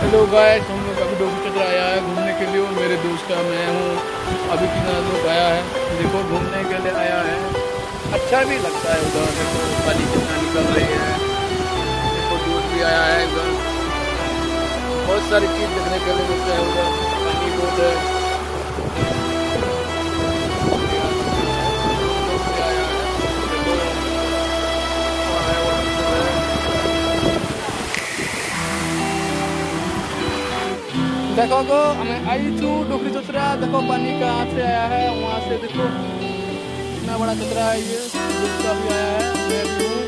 Hello guys, हम लोग अभी डोभी चतरा आया है घूमने के लिए। मेरे दोस्त का मैं हूँ। अभी कितना लोग आया है, देखो घूमने के लिए आया है। अच्छा भी लगता है उधर, देखो पानी कितना निकल रही है। देखो दोस्त भी आया है उधर, बहुत सारी चीज़ देखने के लिए मिलता है उधर। पानी बहुत है। देखो गो हमें आई थू डोकरी चतरा। देखो पानी कहाँ से आया है, वहाँ से देखो कितना बड़ा चतरा है ये। दोस्त का भी आया है, मैं भी हूँ।